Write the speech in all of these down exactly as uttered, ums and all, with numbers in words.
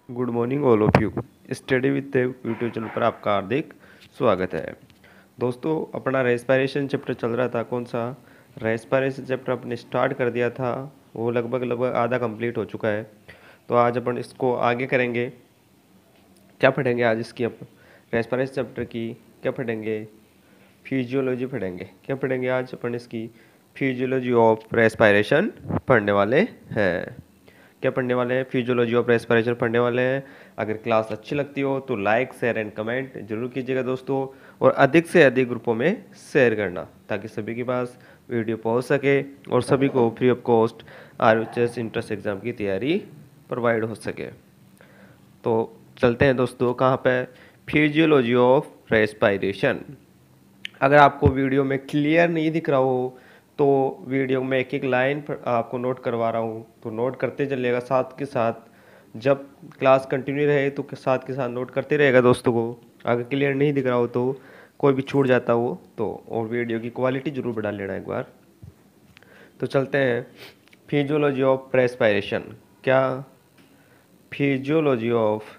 Good morning all of you. Study with Dev YouTube channel पर आपका हार्दिक स्वागत है। दोस्तों, अपना रेस्पिरेशन चैप्टर चल रहा था। कौन सा रेस्पिरेशन चैप्टर अपने स्टार्ट कर दिया था, वो लगभग लगभग आधा कंप्लीट हो चुका है। तो आज अपन इसको आगे करेंगे। क्या पढ़ेंगे आज इसकी? अपन रेस्पिरेशन चैप्टर की क्या पढ़ेंगे? फिजियोलॉजी पढ़ेंगे। क्या पढ़ेंगे आज अपन? इसकी फिजियोलॉजी ऑफ रेस्पिरेशन पढ़ने वाले हैं। क्या पढ़ने वाले हैं? फिजियोलॉजी ऑफ रेस्पिरेशन पढ़ने वाले हैं। अगर क्लास अच्छी लगती हो तो लाइक शेयर एंड कमेंट जरूर कीजिएगा दोस्तों, और अधिक से अधिक ग्रुपों में शेयर करना ताकि सभी के पास वीडियो पहुंच सके और सभी को free of cost RHS entrance exam की तैयारी प्रोवाइड हो सके। तो चलते हैं दोस्तों, कहाँ पे? Physiology of respiration. अगर आपको वीडियो में क्लियर नहीं दिख रहा हो तो वीडियो में एक एक लाइन आपको नोट करवा रहा हूँ, तो नोट करते चलिएगा साथ के साथ। जब क्लास कंटिन्यू रहे तो साथ के साथ नोट करते रहेगा दोस्तों को। अगर क्लियर नहीं दिख रहा हो तो कोई भी छूट जाता हो तो, और वीडियो की क्वालिटी जरूर बढ़ा लेना एक बार। तो चलते हैं फिजियोलॉजी ऑफ रेस्पिरेशन। क्या? Physiology of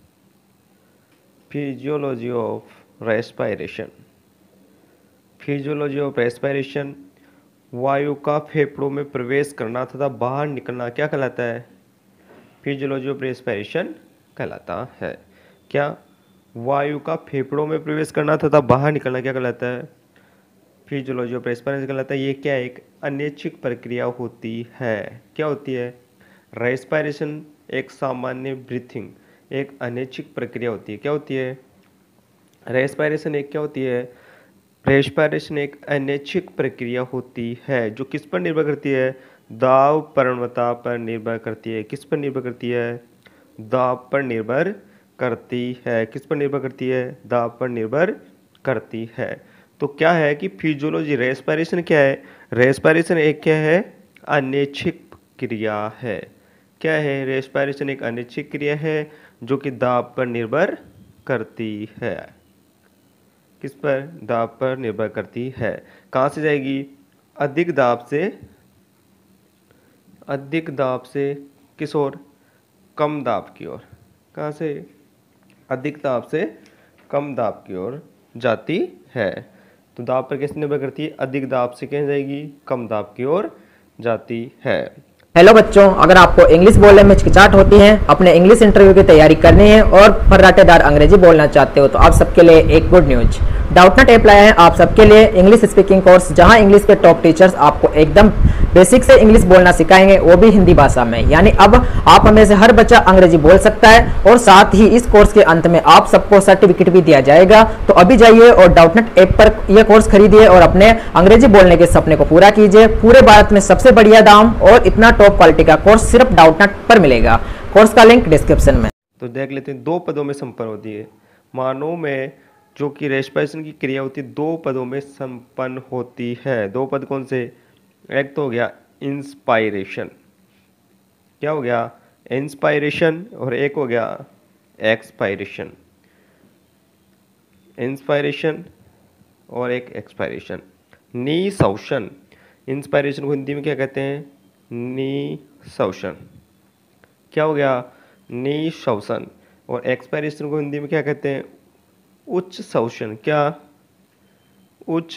physiology of respiration physiology of respiration वायु का फेफड़ों में प्रवेश करना तथा बाहर निकलना क्या कहलाता है? फिजियोलॉजी ऑफ रेस्पिरेशन कहलाता है। क्या? वायु का फेफड़ों में प्रवेश करना तथा बाहर निकलना क्या कहलाता है? फिजियोलॉजी ऑफ रेस्पिरेशन कहलाता है। ये क्या एक अनैच्छिक प्रक्रिया होती है? क्या होती है? रेस्पिरेशन एक सामान्य ब्रीथिंग एक अनैच्छिक प्रक्रिया होती है। क्या होती है? रेस्पिरेशन एक क्या होती है? रेस्पिरेशन एक अनैच्छिक प्रक्रिया होती है जो किस पर निर्भर करती है? दाब प्रवणता पर निर्भर करती है। किस पर निर्भर करती है? दाब पर निर्भर करती है। किस पर निर्भर करती है? दाब पर निर्भर करती है। तो क्या है कि फिजियोलॉजी रेस्पिरेशन क्या है? रेस्पिरेशन एक क्या है? अनैच्छिक क्रिया है। क्या है? रेस्पिरेशन एक अनैच्छिक क्रिया है जो कि दाब पर निर्भर करती है। किस पर? दाब पर निर्भर करती है। कहाँ से जाएगी? अधिक दाब से अधिक दाब से किस ओर? कम दाब की ओर। कहाँ से? अधिक दाब से कम दाब की ओर जाती है। तो दाब पर कैसे निर्भर करती है? अधिक दाब से क्या जाएगी? कम दाब की ओर जाती है। हेलो बच्चों, अगर आपको इंग्लिश बोलने में हिचकिचाहट होती है, अपने इंग्लिश इंटरव्यू की तैयारी करनी है और फर्राटेदार अंग्रेजी बोलना चाहते हो तो आप सबके लिए एक गुड न्यूज। डाउटनेट ऐप लाया है आप सबके लिए इंग्लिश स्पीकिंग कोर्स, जहां इंग्लिश के टॉप टीचर्स आपको एकदम बेसिक से इंग्लिश बोलना सिखाएंगे, वो भी हिंदी भाषा में। यानी अब आप हमें से हर बच्चा अंग्रेजी बोल सकता है और साथ ही इस कोर्स के अंत में आप सबको सर्टिफिकेट भी दिया जाएगा। तो अभी जाइए और डाउटनेट ऐप पर यह कोर्स खरीदिए और अपने अंग्रेजी बोलने के सपने को पूरा कीजिए। पूरे भारत में सबसे बढ़िया दाम और इतना टॉप क्वालिटी का कोर्स सिर्फ डाउटनेट पर मिलेगा। कोर्स का लिंक डिस्क्रिप्शन में। तो देख लेते हैं, दो पदों में संपन्न होती है। मानव में जो कि रेस्पिरेशन की क्रिया होती है दो पदों में संपन्न होती है। दो पद कौन से? एक तो हो गया इंस्पायरेशन। क्या हो गया? इंस्पायरेशन। और एक हो गया एक्सपायरेशन। इंस्पायरेशन और एक एक्सपायरेशन। निःश्वसन। इंस्पायरेशन को हिंदी में क्या कहते हैं? निःश्वसन। क्या हो गया? निःश्वसन। और एक्सपायरेशन को हिंदी में क्या कहते हैं? उच्च श्वसन। क्या? उच्च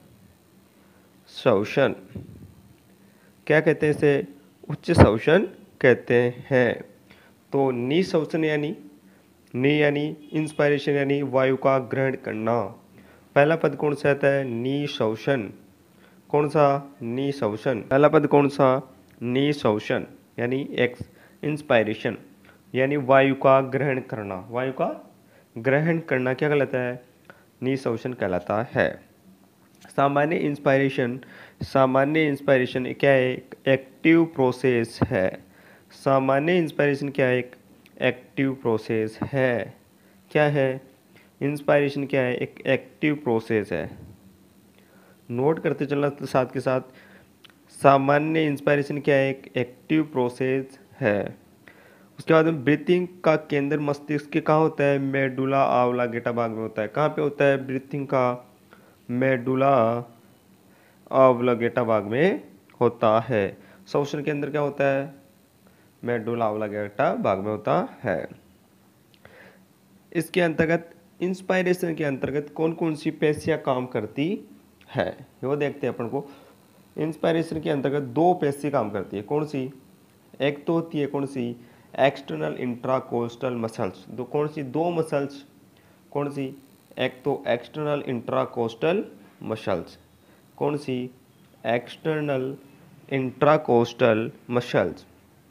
श्वसन। क्या कहते हैं इसे? उच्च श्वसन कहते हैं। तो निःश्वसन यानी नि यानी इंस्पायरेशन यानी वायु का ग्रहण करना। पहला पद कौन सा आता है? निःश्वसन। कौन सा? निःश्वसन। पहला पद कौन सा? निःश्वसन यानी एक्स इंस्पायरेशन यानी वायु का ग्रहण करना। वायु का ग्रहण करना क्या कहलाता है? निःश्वसन कहलाता है। सामान्य इंस्पायरेशन सामान्य इंस्पायरेशन क्या है? एक एक्टिव प्रोसेस है। सामान्य इंस्पायरेशन क्या है? एक एक्टिव प्रोसेस है। क्या है? इंस्पायरेशन क्या है? एक एक्टिव प्रोसेस है। नोट करते चलना साथ के साथ। सामान्य इंस्पायरेशन क्या है? एक एक्टिव प्रोसेस है। उसके बाद में ब्रीथिंग का केंद्र मस्तिष्क के कहाँ होता है? मेडुला ऑब्लिंगेटा भाग में होता है। कहाँ पे होता है ब्रीथिंग का? मेडुला ऑब्लिंगेटा भाग में होता है। श्वसन के अंदर क्या होता है? मेडुला ऑब्लिंगेटा भाग में होता है। इसके अंतर्गत इंस्पायरेशन के अंतर्गत कौन कौन सी पेशियाँ काम करती है, वो देखते हैं अपन को। इंस्पायरेशन के अंतर्गत दो पेशी काम करती है, कौन सी? एक तो होती है कौन सी? External intercostal muscles. दो कौन सी? दो मसल्स, कौन सी? एक तो एक्सटर्नल इंट्राकोस्टल मसल्स, कौन सी? एक्सटर्नल इंट्राकोस्टल मसल्स,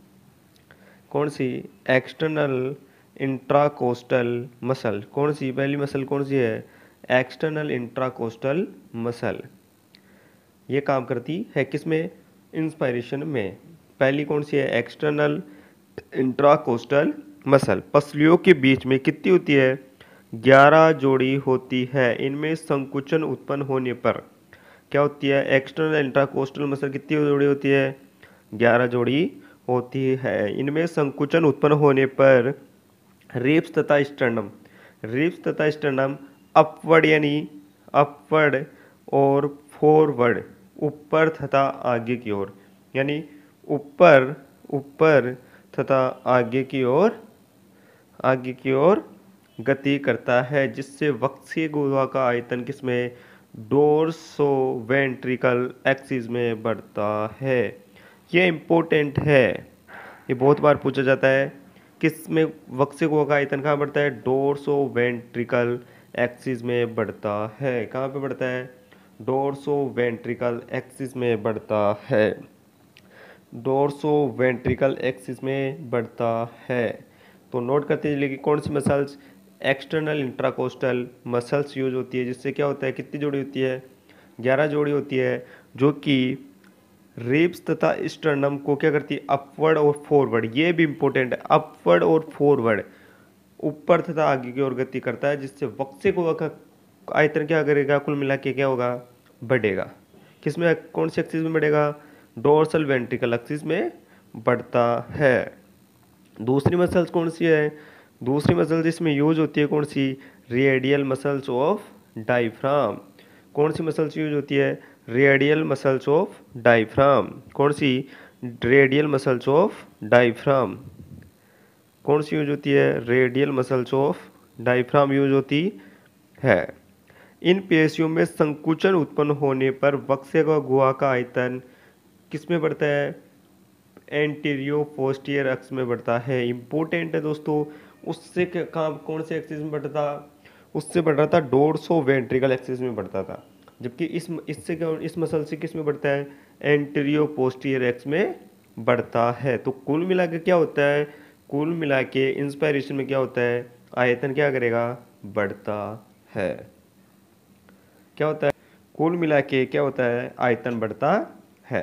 कौन सी? एक्सटर्नल इंट्राकोस्टल मसल, कौन सी? पहली मसल कौन सी है? External intercostal muscle. ये काम करती है किसमें? इंस्पायरेशन में। पहली कौन सी है? External intercostal muscle. पसलियों के बीच में कितनी होती है? ग्यारह जोड़ी होती है। इनमें संकुचन उत्पन्न होने पर क्या होती है? एक्सटर्नल इंट्राकोस्टल मसल कितनी जोड़ी होती है? ग्यारह जोड़ी होती है। इनमें संकुचन उत्पन्न होने पर रिब्स तथा स्टर्नम, रिब्स तथा स्टर्नम अपवर्ड यानी अपवर्ड और फॉरवर्ड ऊपर तथा आगे की ओर, यानी ऊपर ऊपर तथा आगे की ओर आगे की ओर गति करता है, जिससे वक्षीय गुहा का आयतन किसमें? डोर्सो वेंट्रिकल एक्सिस में बढ़ता है। ये इम्पोर्टेंट है, ये बहुत बार पूछा जाता है। किस में वक्षीय गुहा का आयतन कहाँ बढ़ता है? डोर्सो वेंट्रिकल एक्सिस में बढ़ता है। कहाँ पे बढ़ता है? डोर्सो वेंट्रिकल एक्सिस में बढ़ता है। डोर्सो वेंट्रिकल एक्सिस में बढ़ता है। तो नोट करते चलिए कि कौन सी muscles? External intercostal muscles use होती है, जिससे क्या होता है? कितनी जोड़ी होती है? ग्यारह जोड़ी होती है, जो कि रिब्स तथा स्टर्नम को क्या करती है? अपवर्ड और फॉरवर्ड। ये भी इंपॉर्टेंट है, अपवर्ड और फॉरवर्ड, ऊपर तथा आगे की ओर गति करता है, जिससे वक्षीय गुहा का आयतन क्या करेगा? कुल मिला के क्या होगा? बढ़ेगा। किसमें? कौन सी एक्सिस में बढ़ेगा? डोर्सल वेंट्रिकल एक्सिस में बढ़ता है। दूसरी मसल्स कौन सी है? दूसरी मसल्स इसमें यूज होती है कौन सी? Radial muscles of diaphragm. कौन सी मसल्स यूज होती है? Radial muscles of diaphragm. कौन सी? Radial muscles of diaphragm. कौन सी यूज होती है? Radial muscles of diaphragm use होती है। इन पेशियों में संकुचन उत्पन्न होने पर वक्षीय गुहा का आयतन किसमें बढ़ता है? एंटीरियो पोस्टीरियर अक्ष में बढ़ता है। इंपॉर्टेंट है दोस्तों। उससे कहाँ कौन से एक्सिस में बढ़ता? उससे बढ़ रहा था डोर्सो वेंट्रिकल एक्सिस में बढ़ता था, जबकि इस इससे क्या इस मसल से किस में बढ़ता है? एंटीरियो पोस्टीरियर एक्स में बढ़ता है। तो कुल मिला के क्या होता है? कुल मिला के इंस्पायरेशन में क्या होता है? आयतन क्या करेगा? बढ़ता है। क्या होता है? कुल मिला के क्या होता है? आयतन बढ़ता है।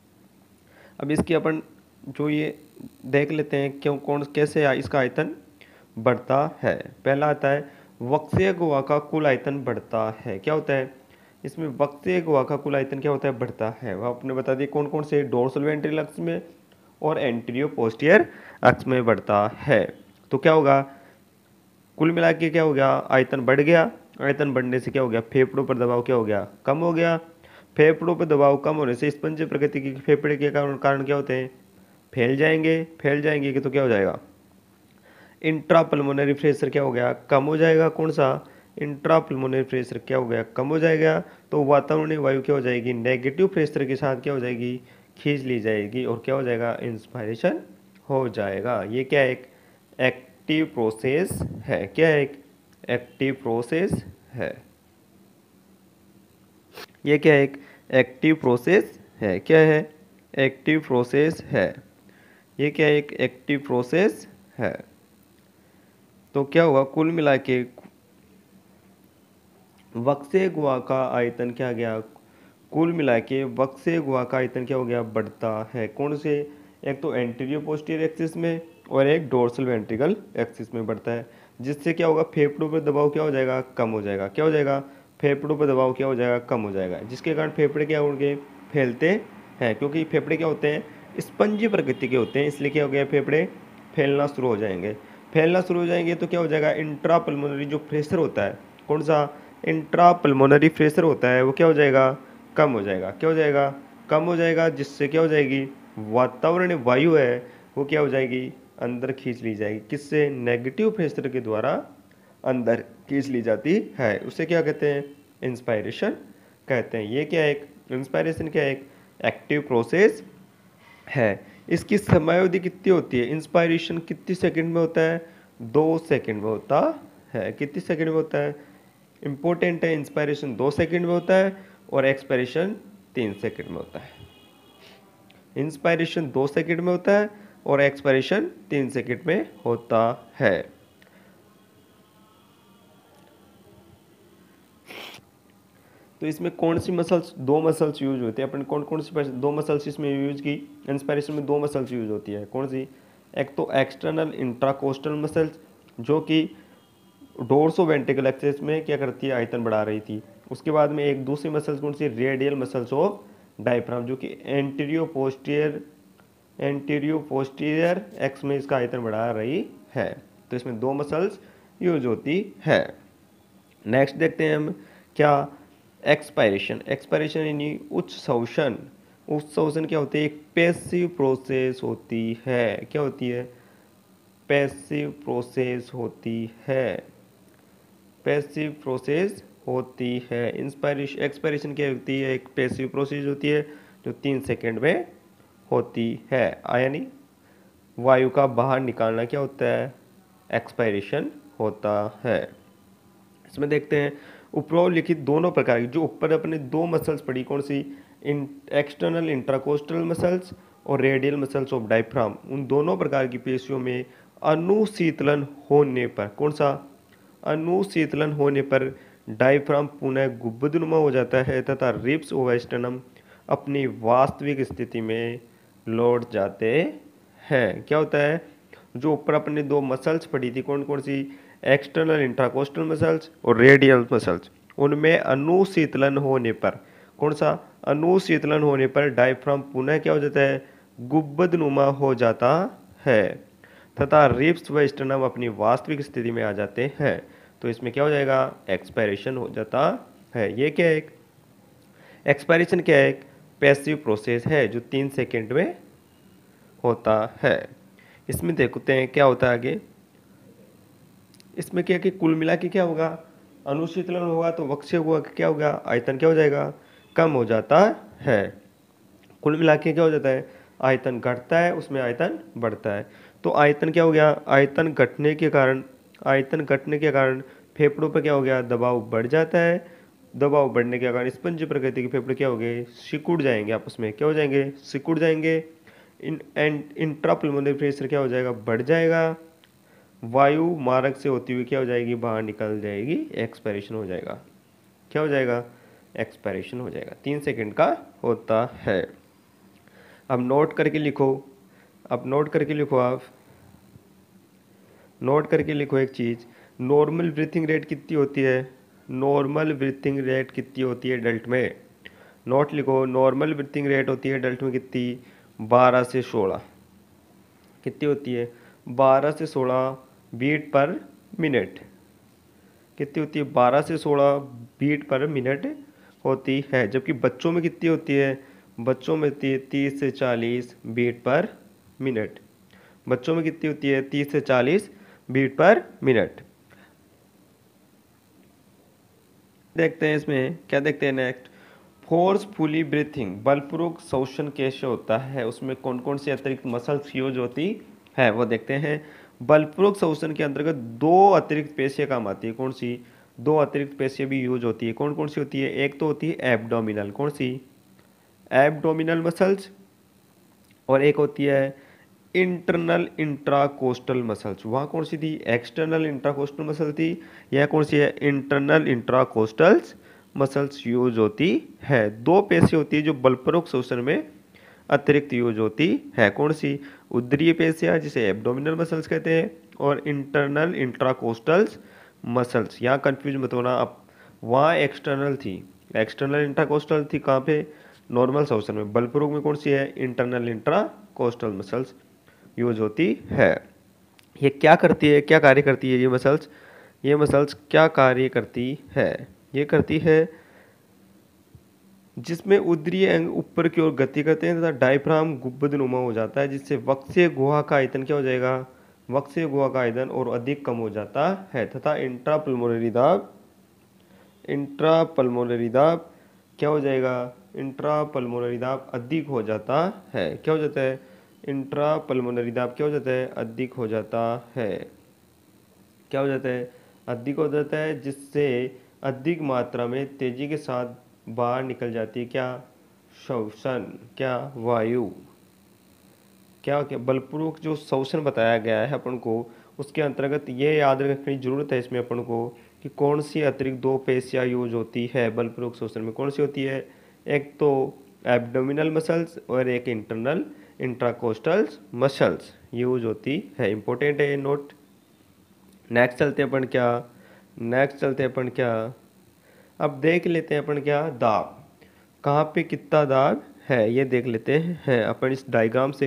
अब इसकी अपन जो ये देख लेते हैं क्यों कौन कैसे इसका आयतन बढ़ता है। पहला आता है वक्षीय गुहा का कुल आयतन बढ़ता है। क्या होता है इसमें? वक्षीय गुहा का कुल आयतन क्या होता है? बढ़ता है। वह आपने बता दिया कौन कौन से? डोर्सल वेंट्रिकल अक्ष में और एंटीरियो पोस्टीरियर अक्ष में बढ़ता है। तो क्या होगा? कुल मिला के क्या हो गया? आयतन बढ़ गया। आयतन बढ़ने से क्या हो गया? फेफड़ों पर दबाव क्या हो गया? कम हो गया। फेफड़ों पर दबाव कम होने से स्पंजी प्रकृति की फेफड़े के कारण कारण क्या होते हैं? फैल जाएंगे। फैल जाएंगे कि तो क्या हो जाएगा? इंट्रापल्मोनरी प्रेशर क्या हो गया? कम हो जाएगा। कौन सा? इंट्रापल्मोनरी प्रेशर क्या हो गया? कम हो जाएगा। तो वातावरणीय वायु क्या हो जाएगी? नेगेटिव प्रेशर के साथ क्या हो जाएगी? खींच ली जाएगी और क्या हो जाएगा? इंस्पायरेशन हो जाएगा। ये क्या है? एक एक्टिव प्रोसेस है। क्या है? एक एक्टिव प्रोसेस है। ये क्या है? एक एक्टिव प्रोसेस है। क्या है? एक्टिव प्रोसेस है। ये क्या है? एक एक्टिव प्रोसेस है। तो क्या हुआ? कुल मिला के वक्षीय गुहा का आयतन क्या गया? कुल मिला के वक्षीय गुहा का आयतन क्या हो गया? बढ़ता है। कौन से? एक तो एंटीरियो पोस्टीरियर एक्सिस में और एक डोर्सल वेंट्रिकल एक्सिस में बढ़ता है, जिससे क्या होगा? फेफड़ों पर दबाव क्या हो जाएगा? कम हो जाएगा। क्या हो जाएगा? फेफड़ों पर दबाव क्या हो जाएगा? कम हो जाएगा, जिसके कारण फेफड़े क्या होंगे? फैलते हैं, क्योंकि फेफड़े क्या होते हैं? स्पंजी प्रकृति के होते हैं, इसलिए क्या हो गया? फेफड़े फैलना शुरू हो जाएंगे। फैलना शुरू हो जाएंगे तो क्या हो जाएगा? इंट्रापल्मोनरी जो प्रेशर होता है, कौन सा? इंट्रापल्मोनरी प्रेशर होता है, वो क्या हो जाएगा? कम हो जाएगा। क्या हो जाएगा? कम हो जाएगा, जिससे क्या हो जाएगी? वातावरणीय वायु है वो क्या हो जाएगी? अंदर खींच ली जाएगी। किससे? नेगेटिव प्रेशर के द्वारा अंदर खींच ली जाती है, उसे क्या कहते हैं, इंस्पायरेशन कहते हैं। ये क्या है, एक इंस्पायरेशन क्या है, एक एक्टिव प्रोसेस है। इसकी समयावधि कितनी होती है, इंस्पायरेशन कितनी सेकंड में होता है, दो सेकंड में होता है। कितनी सेकंड में होता है, इंपॉर्टेंट है, इंस्पायरेशन दो सेकंड में होता है और एक्सपायरेशन तीन सेकंड में होता है। इंस्पायरेशन दो सेकंड में होता है और एक्सपायरेशन तीन सेकंड में होता है। तो इसमें कौन सी मसल्स, दो मसल्स यूज होती है, अपन कौन कौन सी दो मसल्स इसमें यूज की, इंस्पायरेशन में दो मसल्स यूज होती है, कौन सी, एक तो एक्सटर्नल इंट्राकोस्टल मसल्स जो कि डोर्सो वेंट्रिकल एक्सिस में क्या करती है, आयतन बढ़ा रही थी। उसके बाद में एक दूसरी मसल्स कौन सी, रेडियल मसल्स ऑफ डायफ्राम जो कि anterior posterior anterior posterior axis में इसका आयतन बढ़ा रही है। तो इसमें दो मसल्स यूज होती है। नेक्स्ट देखते हैं हम क्या, एक्सपायरेशन। एक्सपायरेशन यानी उच्च शोषण। उच्च शोषण क्या होती है, एक पैसिव प्रोसेस होती है। क्या होती है, पैसिव प्रोसेस होती है, पैसिव प्रोसेस होती है। इंस्पायरेशन एक्सपायरेशन क्या होती है, एक पैसिव प्रोसेस होती है जो तीन सेकंड में होती है। यानी वायु का बाहर निकालना क्या होता है, एक्सपायरेशन होता है। इसमें देखते हैं उपरोल्लिखित दोनों प्रकार की, जो ऊपर अपने दो मसल्स पड़ी, कौन सी, इन एक्सटर्नल इंट्राकोस्टल मसल्स और रेडियल मसल्स ऑफ डायफ्राम, उन दोनों प्रकार की पेशियों में अनुशीतलन होने पर, कौन सा, अनुशीतलन होने पर डायफ्राम पुनः गुंबदनुमा हो जाता है तथा रिब्स ओवेस्टर्नम अपनी वास्तविक स्थिति में लौट जाते हैं। क्या होता है, जो ऊपर अपने दो मसल्स पड़ी थी, कौन कौन सी, एक्सटर्नल इंट्राकोस्टल मसल्स और रेडियल मसल्स, उनमें अनुशीतलन होने पर, कौन सा, अनुशीतलन होने पर डायफ्राम पुनः क्या हो जाता है, गुंबदनुमा हो जाता है तथा रिब्स व स्टर्नम अपनी वास्तविक स्थिति में आ जाते हैं। तो इसमें क्या हो जाएगा, एक्सपायरेशन हो जाता है। ये क्या है, एक्सपायरेशन क्या है, एक पैसिव प्रोसेस है जो तीन सेकेंड में होता है। इसमें देखते हैं क्या होता है आगे। इसमें क्या कि कुल मिला के क्या होगा, अनुशीतलन होगा तो वक्ष्य हुआ क्या होगा, आयतन क्या हो जाएगा, कम हो जाता है। कुल मिला के क्या हो जाता है, आयतन घटता है, उसमें आयतन बढ़ता है। तो आयतन क्या हो गया, आयतन घटने के कारण आयतन घटने के कारण फेफड़ों पर क्या हो गया, दबाव बढ़ जाता है। दबाव बढ़ने के कारण स्पंज प्रकृति के फेफड़े क्या हो गए, सिकुड़ जाएंगे, आपस में क्या हो जाएंगे, सिकुड़ जाएंगे। इन एंड इंट्रापल्मोनरी प्रेशर क्या हो जाएगा, बढ़ जाएगा। वायु मार्ग से होती हुई क्या हो जाएगी, बाहर निकल जाएगी, एक्सपायरेशन हो जाएगा। क्या हो जाएगा, एक्सपायरेशन हो जाएगा। तीन सेकंड का होता है। अब नोट करके लिखो, अब नोट करके लिखो, आप नोट करके लिखो एक चीज़, नॉर्मल ब्रीथिंग रेट कितनी होती है, नॉर्मल ब्रीथिंग रेट कितनी होती है डल्ट में। नोट लिखो, नॉर्मल ब्रीथिंग रेट होती है डल्ट में कितनी, बारह से सोलह। कितनी होती है, बारह से सोलह बीट पर मिनट। कितनी होती है, बारह से सोलह बीट पर मिनट होती है। जबकि बच्चों में कितनी होती है, बच्चों में होती है तीस से चालीस बीट पर मिनट। बच्चों में कितनी होती है, तीस से चालीस बीट पर मिनट। देखते हैं इसमें क्या देखते हैं नेक्स्ट, फोर्सफुली ब्रीथिंग, बलपूर्वक श्वसन कैसे होता है, उसमें कौन कौन सी अतिरिक्त मसल्स यूज होती है वो देखते हैं। बलपूर्वक श्वसन के अंतर्गत दो अतिरिक्त पेशियां काम आती है, कौन सी, दो अतिरिक्त पेशियां भी यूज होती है। कौन कौन सी होती है, एक तो होती है एब्डोमिनल, कौन सी, एब्डोमिनल मसल्स, और एक होती है इंटरनल इंट्राकोस्टल मसल्स। वहाँ कौन सी थी, एक्सटर्नल इंट्राकोस्टल मसल थी, यह कौन सी है, इंटरनल इंट्राकोस्टल्स मसल्स यूज होती है। दो पेशी होती है जो बलपूर्वक श्वसन में अतिरिक्त यूज होती है, कौन सी, उदरीय पेशियां जिसे एब्डोमिनल मसल्स कहते हैं, और इंटरनल इंट्राकोस्टल्स मसल्स। यहाँ कंफ्यूज मत होना, अब वहाँ एक्सटर्नल थी, एक्सटर्नल इंट्राकोस्टल थी कहाँ पे, नॉर्मल श्वसन में। बलपूर्वक में कौन सी है, इंटरनल इंट्राकोस्टल मसल्स यूज होती है। ये क्या करती है, क्या कार्य करती है ये मसल्स, ये मसल्स क्या कार्य करती है, ये करती है जिसमें उदरीय अंग ऊपर की ओर गति करते हैं तथा डायफ्राम गुंबदनुमा हो जाता है, जिससे वक्शीय गुहा का आयतन क्या हो जाएगा, वक्त से हुआ का ईंधन और अधिक कम हो जाता है, तथा इंट्रा पल्मोनरी दाब इंट्रा पल्मोनरी दाब क्या हो जाएगा, इंट्रा पल्मोनरी दाब अधिक हो जाता है। क्या हो जाता है, इंट्रा पल्मोनरी दाब क्या हो जाता है, अधिक हो जाता है। क्या हो जाता है, अधिक हो जाता है, जिससे अधिक मात्रा में तेजी के साथ बाहर निकल जाती है क्या, श्वसन, क्या, वायु। क्या क्या बलपूर्वक जो श्वसन बताया गया है अपन को, उसके अंतर्गत ये याद रखने की जरूरत है इसमें अपन को कि कौन सी अतिरिक्त दो पेशियां यूज होती है बलपूर्वक श्वसन में, कौन सी होती है, एक तो एब्डोमिनल मसल्स और एक इंटरनल इंट्राकोस्टल्स मसल्स यूज होती है। इंपॉर्टेंट है ये नोट। नेक्स्ट चलते हैं अपन क्या, नेक्स्ट चलते हैं अपन क्या, अब देख लेते हैं अपन क्या, दाब कहाँ पे कितना दाब है ये देख लेते हैं अपन इस डायग्राम से।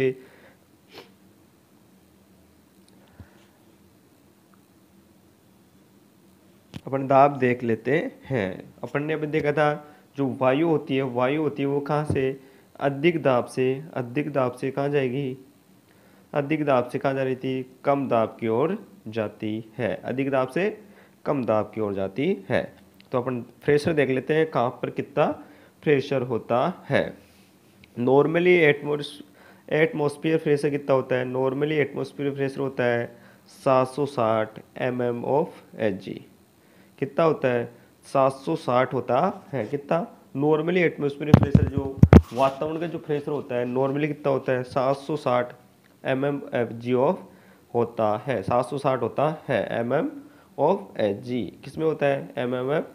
अपन दाब देख लेते हैं। अपन ने अभी देखा था जो वायु होती है, वायु होती है वो कहाँ से, अधिक दाब से, अधिक दाब से कहाँ जाएगी, अधिक दाब से कहाँ जा रही थी, कम दाब की ओर जाती है, अधिक दाब से कम दाब की ओर जाती है। तो अपन प्रेशर देख लेते हैं कहाँ पर कितना प्रेशर होता है। नॉर्मली एटमोस एटमोस्फियर प्रेशर कितना होता है, नॉर्मली एटमोस्फियर प्रेशर होता है सात सौ साठ M M of H G. कितना होता है, सात सौ साठ होता है। कितना, नॉर्मली एटमोस्फियर प्रेशर जो वातावरण का जो प्रेशर होता है नॉर्मली कितना होता है, सात सौ साठ M M F G of होता है, सात सौ साठ होता है M M of H G. किस में होता है, M M F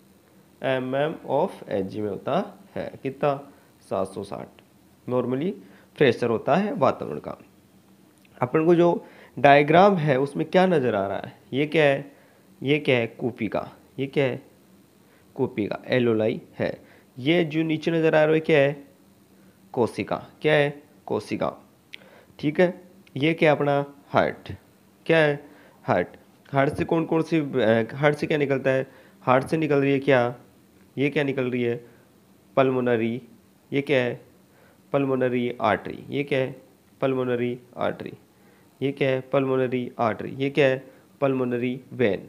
M M of H G में होता है। कितना, सात सौ साठ नॉर्मली प्रेशर होता है वातावरण का। अपन को जो डायग्राम है उसमें क्या नज़र आ रहा है, ये क्या है, ये क्या है, कूपिका, ये क्या है, कूपिका एलोलाई है। ये जो नीचे नज़र आ रहा है क्या है, कोशिका, क्या है, कोशिका। ठीक है, ये क्या अपना हार्ट, क्या है, हार्ट। हार्ट से कौन कौन सी, हार्ट से क्या निकलता है, हार्ट से निकल रही है क्या, ये क्या निकल रही है, पल्मोनरी, ये क्या है, पल्मोनरी आर्टरी, ये क्या है, पल्मोनरी आर्टरी, ये क्या है, पल्मोनरी आर्टरी, ये क्या है, पल्मोनरी वेन,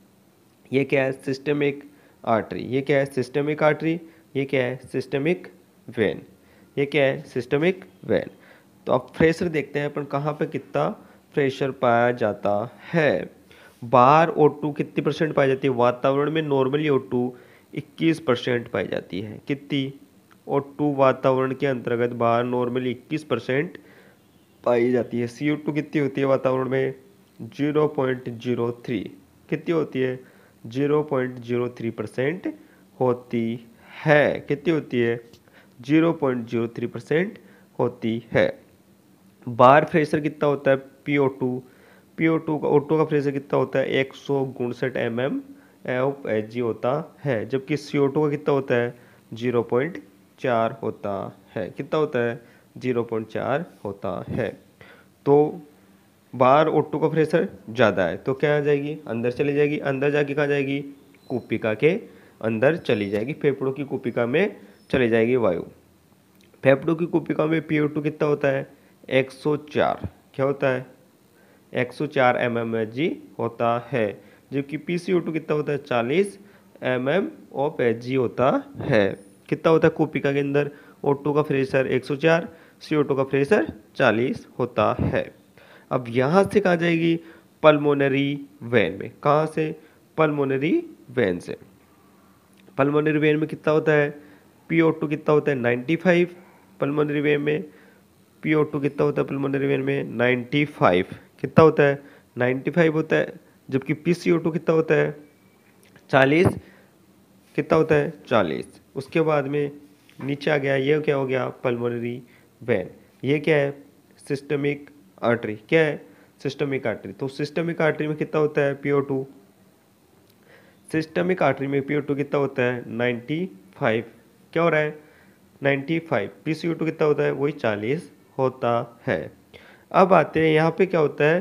ये क्या है, सिस्टमिक आर्टरी, ये क्या है, सिस्टमिक आर्टरी, ये क्या है, सिस्टमिक वेन, ये क्या है, सिस्टमिक वेन। तो अब प्रेशर देखते हैं अपन कहाँ पे कितना प्रेशर पाया जाता है। बाहर ओ टू कितनी परसेंट पाई जाती है, वातावरण में नॉर्मली ओ टू इक्कीस परसेंट पाई जाती है। कितनी, ओ टू वातावरण के अंतर्गत बाहर नॉर्मली इक्कीस परसेंट पाई जाती है। सी ओ टू कितनी होती है वातावरण में, जीरो पॉइंट जीरो थ्री, कितनी होती है, zero point zero three percent होती है। कितनी होती है, zero point zero three percent होती है। बाहर प्रेशर कितना होता है, P O two, P O two का ओ टू का प्रेशर कितना होता है, एक सौ उनसठ M M of H G होता है, जबकि सी ओ टू का कितना होता है, जीरो पॉइंट चार होता है। कितना होता है, जीरो पॉइंट चार होता है। तो बाहर ओ टू का प्रेशर ज़्यादा है तो क्या आ जाएगी, अंदर चली जाएगी, अंदर जाके कहाँ जाएगी, कूपिका के अंदर चली जाएगी, फेफड़ों की कूपिका में चली जाएगी वायु। फेफड़ों की कूपिका में पी ओ टू कितना होता है, एक सौ चार, क्या होता है, एक सौ चार एम एम एच जी होता है, जबकि पी सी ओ टू कितना होता है, चालीस M M of H G होता है। कितना होता है कूपिका के अंदर, ओ टू का प्रेशर एक सौ चार, सी ओ टू का प्रेशर चालीस होता है। अब यहाँ से कहाँ जाएगी, पल्मोनरी वेन में, कहाँ से, पल्मोनरी वेन से। पल्मोनरी वेन में कितना होता है, पी ओ टू कितना होता है, नाइन्टी फाइव, पल्मोनरी वेन में पी ओ टू कितना होता है, पल्मोनरी वेन में नाइन्टी फाइव, कितना होता है, नाइन्टी फाइव होता है, जबकि पी सी ओ टू कितना होता है, चालीस, कितना होता है, चालीस। उसके बाद में नीचे आ गया, ये क्या हो गया, पल्मोनरी वेन, ये क्या है, सिस्टमिक आर्टरी, क्या है, सिस्टमिक आर्टरी। तो सिस्टमिक आर्टरी में कितना होता है, P O two, systemic artery में पी ओ टू कितना होता है, नाइन्टी फाइव, क्या हो रहा है, ninety five, P C O two कितना होता है, वही चालीस होता है। अब आते हैं यहाँ पे क्या होता है,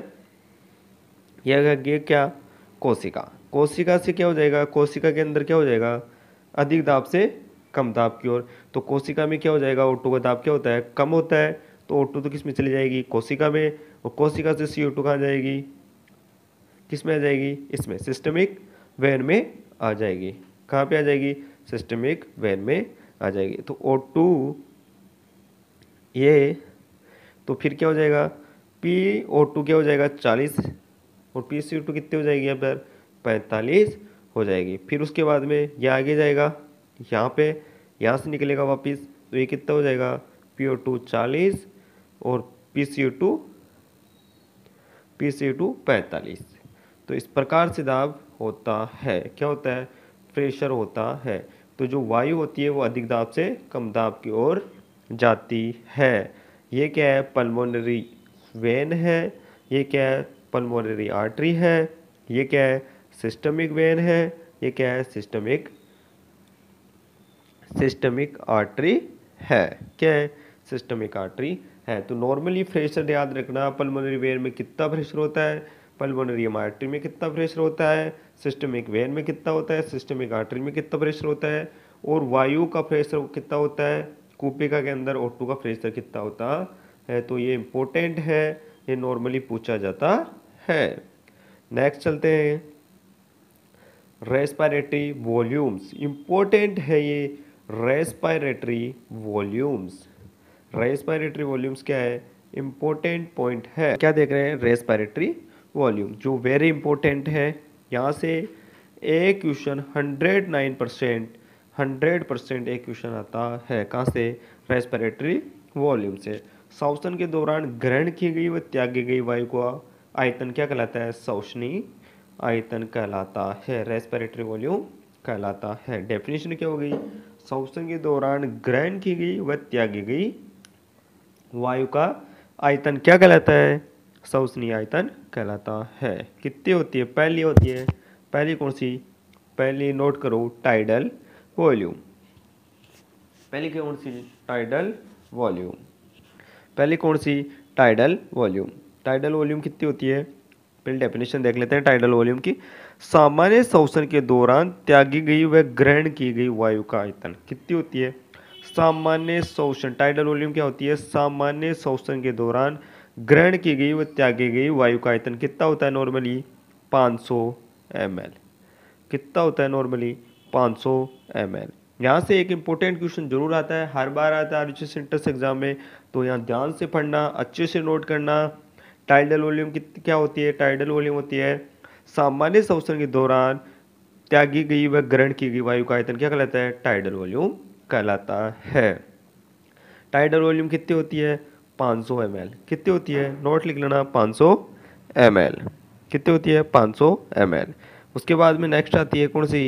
यह ये क्या, कोशिका, कोशिका से क्या हो जाएगा, कोशिका के अंदर क्या हो जाएगा, अधिक दाब से कम दाब की ओर। तो कोशिका में क्या हो जाएगा, ओ टू का दाब क्या होता है, कम होता है, तो ओ टू तो किस में चली जाएगी, कोशिका में, और कोशिका से सी ओ टू कहाँ जाएगी, किस में आ जाएगी, इसमें सिस्टमिक वेन में आ जाएगी। कहाँ पे आ जाएगी, सिस्टमिक वेन में आ जाएगी। तो ओ टू ये, तो फिर क्या हो जाएगा, पी ओ टू क्या हो जाएगा चालीस, और पी सी ओ टू कितने हो जाएगी यहाँ पर पैंतालीस हो जाएगी। फिर उसके बाद में ये आगे जाएगा, यहाँ पे यहाँ से निकलेगा वापस, तो ये कितना हो जाएगा, पी ओ टू चालीस और P C O two P C O two पैंतालीस। तो इस प्रकार से दाब होता है, क्या होता है, प्रेशर होता है। तो जो वायु होती है वो अधिक दाब से कम दाब की ओर जाती है। ये क्या है, पल्मोनरी वेन है, ये क्या है, पल्मोनरी आर्टरी है, ये क्या है, सिस्टमिक वेन है, ये क्या है, सिस्टमिक सिस्टमिक आर्टरी है, क्या है, सिस्टमिक आर्टरी है। तो नॉर्मली प्रेशर याद रखना, पल्मोनरी वेन में कितना प्रेशर होता है, पल्मोनरी आर्टरी में कितना प्रेशर होता है, सिस्टमिक वेन में कितना होता है, सिस्टमिक आर्टरी में कितना प्रेशर होता है, और वायु का प्रेशर कितना होता है, कूपिका के अंदर ओ टू का प्रेशर कितना होता है। तो ये इम्पोर्टेंट है, ये नॉर्मली पूछा जाता है। नेक्स्ट चलते हैं, रेस्पिरेटरी वॉल्यूम्स, इम्पोर्टेंट है ये रेस्पिरेटरी वॉल्यूम्स। रेस्पिरेटरी वॉल्यूम्स क्या है, इम्पोर्टेंट पॉइंट है। क्या देख रहे हैं, रेस्पिरेटरी वॉल्यूम जो वेरी इंपॉर्टेंट है। यहाँ से एक question hundred nine percent hundred percent एक क्वेश्चन आता है, कहाँ से, रेस्पिरेटरी वॉल्यूम से। श्वसन के दौरान ग्रहण की गई व त्यागी गई वायु का आयतन क्या कहलाता है, श्वसनी आयतन कहलाता है, रेस्पिरेटरी वॉल्यूम कहलाता है। डेफिनेशन क्या हो गई, श्वसन के दौरान ग्रहण की गई व त्यागी गई वायु का आयतन क्या कहलाता है, श्वसनीय आयतन कहलाता है। कितनी होती है, पहली होती है, पहली कौन सी, पहली नोट करो, टाइडल वॉल्यूम। पहली कौन सी, टाइडल वॉल्यूम, पहली कौन सी, टाइडल वॉल्यूम। टाइडल वॉल्यूम कितनी होती है, पहले डेफिनेशन देख लेते हैं टाइडल वॉल्यूम की। सामान्य श्वसन के दौरान त्यागी गई व ग्रहण की गई वायु का आयतन कितनी होती है, सामान्य श्वसन, टाइडल वॉल्यूम क्या होती है, सामान्य श्वसन के दौरान ग्रहण की गई व त्यागी गई वायु का आयतन कितना होता है, नॉर्मली पाँच सौ एम एल। कितना होता है नॉर्मली, पाँच सौ एम एल। यहाँ से एक इम्पोर्टेंट क्वेश्चन जरूर आता है, हर बार आता है आरयूसी सेंटर्स एग्जाम में, तो यहाँ ध्यान से पढ़ना, अच्छे से नोट करना। टाइडल वॉल्यूम कितनी क्या होती है, टाइडल वॉल्यूम होती है सामान्य श्वसन के दौरान त्यागी गई व ग्रहण की गई वायु का आयतन क्या कहलाता है, टाइडल वॉल्यूम कहलाता है। टाइडल वॉल्यूम कितनी होती है, पाँच सौ एम एल। कितनी होती है, नोट लिख लेना, पाँच सौ एम एल। कितनी होती है, पाँच सौ एम एल। उसके बाद में नेक्स्ट आती है कौन सी,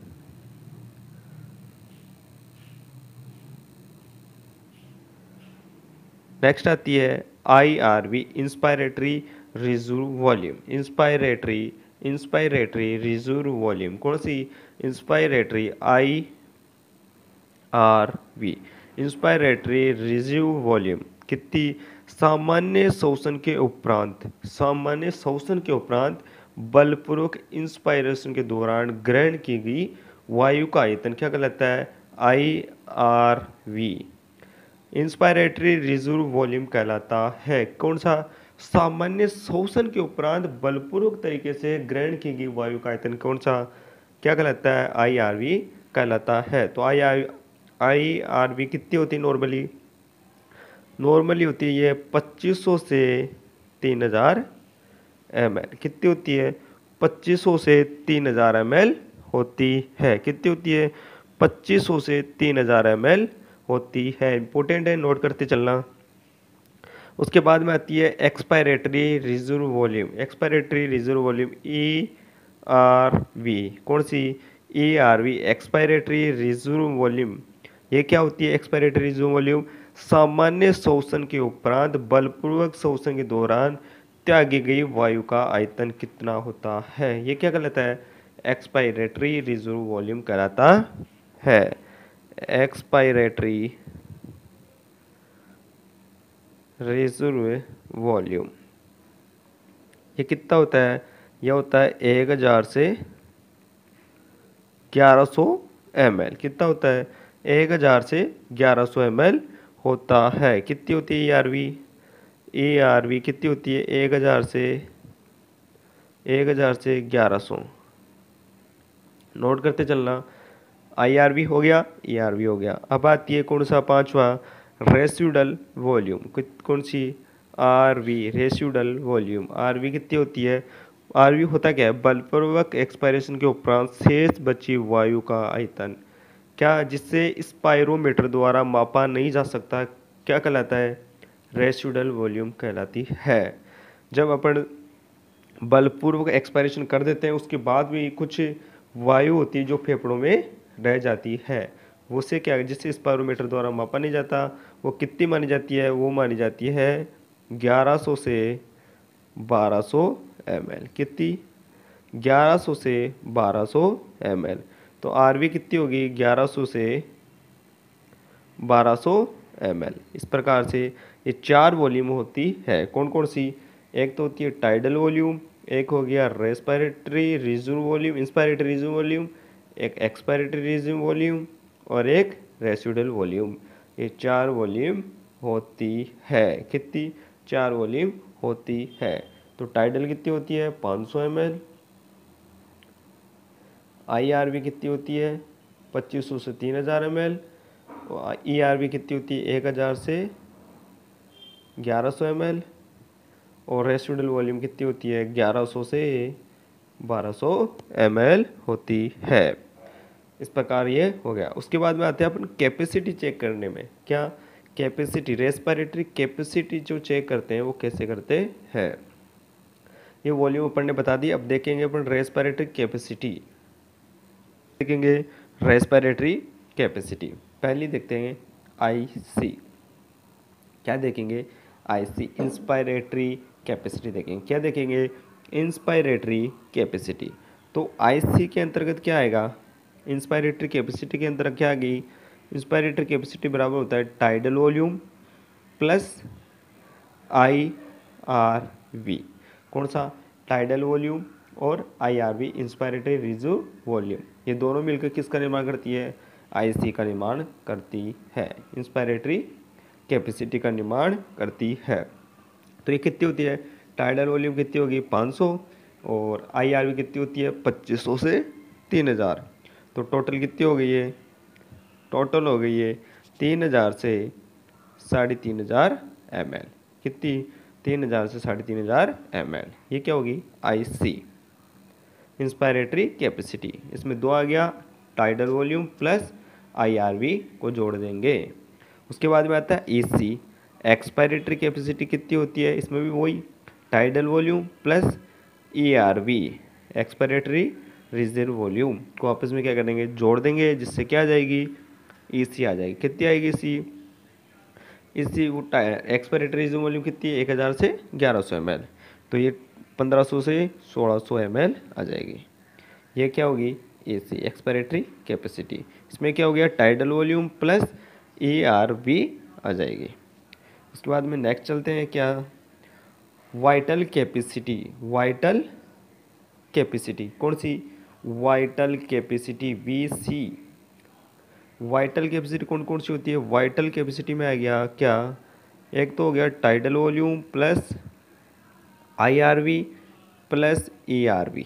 नेक्स्ट आती है I R V, inspiratory reserve volume. Inspiratory inspiratory reserve volume कौन सी, inspiratory I R V, inspiratory reserve volume कितनी, सामान्य श्वसन के उपरांत, सामान्य श्वसन के उपरांत बलपूर्वक इंस्पायरेशन के दौरान ग्रहण की गई वायु का आयतन क्या कहलाता है, I R V, inspiratory reserve volume कहलाता है। कौन सा, सामान्य श्वसन के उपरांत बलपूर्वक तरीके से ग्रहण की गई वायु का आयतन कौन सा, क्या कहलाता है, आई आर वी कहलाता है। तो I R I R V कितनी होती है, नॉर्मली नॉर्मली होती है ये पच्चीस सौ से तीन हज़ार एम एल। कितनी होती है, पच्चीस सौ से तीन हज़ार एम एल होती है। कितनी होती है, पच्चीस सौ से तीन हज़ार एम एल होती है। इंपॉर्टेंट है, नोट करते चलना। उसके बाद में आती है expiratory reserve volume. Expiratory reserve volume E R V, कौन सी, E R V, expiratory reserve volume. ये क्या होती है, एक्सपायरेटरी रिजर्व वॉल्यूम, सामान्य श्वसन के उपरांत बलपूर्वक श्वसन के दौरान त्यागी गई वायु का आयतन कितना होता है। ये क्या कहलाता है, एक्सपायरेटरी रिजर्व वॉल्यूम कहलाता है। एक्सपायरेटरी रिजर्व वॉल्यूम ये कितना होता है, यह होता है एक हजार से ग्यारह सौ एम एल। कितना होता है, एक हजार से ग्यारह सौ एम एल होता है। कितनी होती है A R V? A R V कितनी होती है? एक हज़ार से एक हज़ार से ग्यारह सौ। नोट करते चलना। आई आर वी हो गया, ई आर वी हो गया। अब आती है कौन सा पांचवा? Residual volume. कौन सी? R V, residual volume. R V कितनी होती है? आर वी होता क्या है? बलपूर्वक एक्सपायरेशन के उपरांत शेष बची वायु का आयतन, क्या जिससे स्पायरोमीटर द्वारा मापा नहीं जा सकता, क्या कहलाता है? रेसिडुअल वॉल्यूम कहलाती है। जब अपन बलपूर्वक एक्सपायरेशन कर देते हैं उसके बाद भी कुछ वायु होती है जो फेफड़ों में रह जाती है, वो से क्या, जिससे स्पायरोमीटर द्वारा मापा नहीं जाता, वो कितनी मानी जाती है? वो मानी जाती है ग्यारह सौ से बारह सौ एम एल। कितनी? ग्यारह सौ से बारह सौ एम एल। तो आर वी कितनी होगी? ग्यारह सौ से बारह सौ एम एल। इस प्रकार से ये चार वॉल्यूम होती है। कौन कौन सी? एक तो होती है टाइडल वॉल्यूम, एक हो गया respiratory reserve volume, inspiratory reserve volume, एक एक्सपायरेटरी रिजर्व वॉल्यूम और एक रेसिडुअल वॉल्यूम। ये चार वॉल्यूम होती है। कितनी? चार वॉल्यूम होती है। तो टाइडल कितनी होती है? पाँच सौ M L. I R V कितनी होती है? पच्चीस सौ से तीन हज़ार M L. E R V कितनी होती है? एक हज़ार से ग्यारह सौ एम एल। और रेसिडुअल वॉल्यूम कितनी होती है? ग्यारह सौ से बारह सौ एम एल होती है। इस प्रकार ये हो गया। उसके बाद में आते हैं अपन कैपेसिटी चेक करने में। क्या? कैपेसिटी, रेस्पिरेटरी कैपेसिटी जो चेक करते हैं वो कैसे करते हैं? ये वॉल्यूम अपन ने बता दी। अब देखेंगे अपन रेस्पिरेटरी कैपेसिटी। देखेंगे रेस्पिरेटरी कैपेसिटी। पहली देखते हैं आई सी। क्या देखेंगे? आई सी, इंस्पायरेटरी कैपेसिटी देखेंगे। क्या देखेंगे? Inspiratory capacity. तो आई सी के अंतर्गत क्या आएगा? इंस्पायरेटरी कैपेसिटी के अंतर्गत क्या आ गई? इंस्पायरेटरी कैपेसिटी बराबर होता है tidal volume plus I R V. कौन सा? टाइडल वॉल्यूम और I R V, inspiratory reserve volume. ये दोनों मिलकर किसका निर्माण करती है? आई सी का निर्माण करती है। इंस्पायरेटरी कैपेसिटी का निर्माण करती है। तो ये कितनी होती है? टाइडल वॉल्यूम कितनी होगी? पाँच सौ। और आई आर वी कितनी होती है? पच्चीस सौ से तीन हज़ार। तो टोटल कितनी हो गई है? टोटल हो गई है तीन हज़ार से साढ़े तीन हज़ार एम एल। कितनी? तीन हज़ार से साढ़े तीन हज़ार एम एल। ये क्या होगी? I C, inspiratory capacity. इसमें दो आ गया, tidal volume plus I R V को जोड़ देंगे। उसके बाद में आता है ई सी, एक्सपायरेटरी कैपेसिटी कितनी होती है? इसमें भी वही tidal volume plus E R V, expiratory reserve volume को आपस में क्या करेंगे? जोड़ देंगे, जिससे क्या आ जाएगी? ई सी आ जाएगी। कितनी आएगी सी? इसी एक्सपायरेटरी रिजर्व वॉल्यूम कितनी है? एक हज़ार से ग्यारह सौ एम एल। तो ये पंद्रह सौ से सोलह सौ एम एल आ जाएगी। ये क्या होगी? A C, expiratory capacity. इसमें क्या हो गया? Tidal volume plus E R V आ जाएगी। उसके बाद में नेक्स्ट चलते हैं। क्या? Vital capacity. वाइटल कैपेसिटी कौन सी? Vital capacity V C. Vital capacity कौन कौन सी होती है? वाइटल कैपेसिटी में आ गया क्या? एक तो हो गया tidal volume plus I R V plus E R V.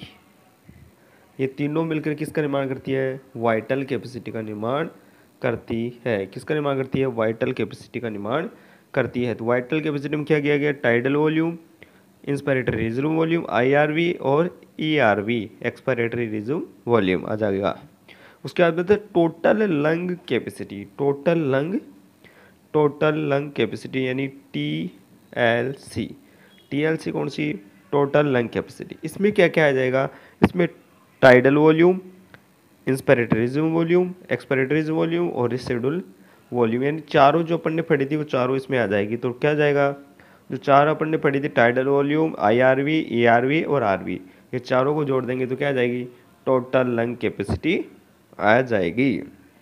ये तीनों मिलकर किसका निर्माण करती है? वाइटल कैपेसिटी का निर्माण करती है। किसका निर्माण करती है? वाइटल कैपेसिटी का निर्माण करती है। तो वाइटल कैपेसिटी में क्या किया गया? Tidal volume, inspiratory reserve volume, I R V और E R V, expiratory reserve volume आ जाएगा। उसके बाद बताते हैं total lung capacity. Total lung total lung capacity यानी T L C. T L C कौन सी? Total lung capacity. इसमें क्या क्या आ जाएगा? इसमें tidal volume, inspiratory reserve volume, expiratory reserve volume और रेसिडुअल वॉल्यूम, यानी चारों जो अपन ने पढ़ी थी वो चारों इसमें आ जाएगी। तो क्या जाएगा? जो चार अपन ने पढ़ी थी tidal volume, I R V, E R V और आर वी, ये चारों को जोड़ देंगे तो क्या आ जाएगी? टोटल लंग कैपेसिटी आ जाएगी।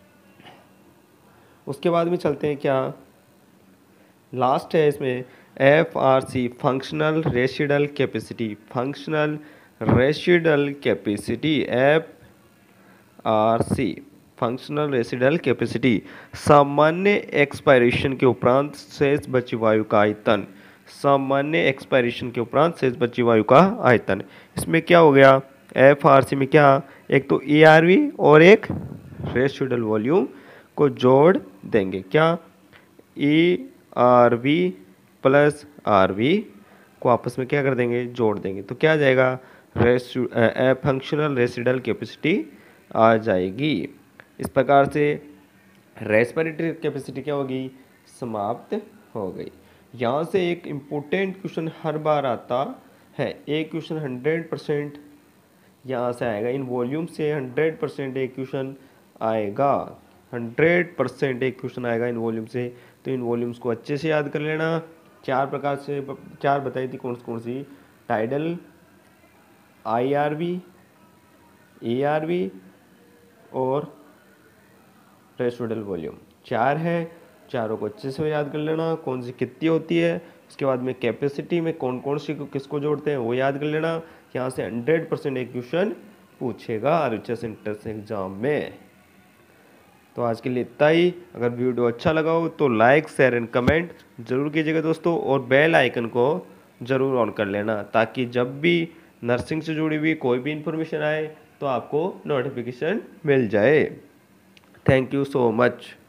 उसके बाद में चलते हैं। क्या लास्ट है इसमें? F R C, functional residual capacity. Functional residual capacity F R C. Functional residual capacity, सामान्य एक्सपायरेशन के उपरांत शेष बची वायु का आयतन। सामान्य एक्सपायरेशन के उपरांत शेष बची वायु का आयतन। इसमें क्या हो गया, एफ आर सी में क्या, एक तो ए आर वी और एक रेसिडुअल वॉल्यूम को जोड़ देंगे। क्या, A R V plus R V को आपस में क्या कर देंगे, जोड़ देंगे। तो क्या आ जाएगा, रेसु फंक्शनल रेसिडुअल कैपेसिटी आ जाएगी। इस प्रकार से रेस्पिरेटरी कैपेसिटी क्या होगी, समाप्त हो गई। यहाँ से एक इम्पोर्टेंट क्वेश्चन हर बार आता है, एक क्वेश्चन हंड्रेड परसेंट यहाँ से आएगा, इन वॉल्यूम से हंड्रेड परसेंट एक क्वेश्चन आएगा, हंड्रेड परसेंट एक क्वेश्चन आएगा इन वॉल्यूम से। तो इन वॉल्यूम्स को अच्छे से याद कर लेना। चार प्रकार से, चार बताई थी कौन कौन सी, tidal, I R V, A R V और रेसिडुअल वॉल्यूम, चार है। चारों को अच्छे से याद कर लेना, कौन सी कितनी होती है। उसके बाद में कैपेसिटी में कौन कौन सी को किसको जोड़ते हैं वो याद कर लेना। यहाँ से हंड्रेड परसेंट एक क्वेश्चन पूछेगा आरएचएस इंट्रेंस एग्जाम में। तो आज के लिए इतना ही। अगर वीडियो अच्छा लगा हो तो लाइक शेयर एंड कमेंट जरूर कीजिएगा दोस्तों, और बेल आइकन को जरूर ऑन कर लेना, ताकि जब भी नर्सिंग से जुड़ी हुई कोई भी इंफॉर्मेशन आए तो आपको नोटिफिकेशन मिल जाए। Thank you so much.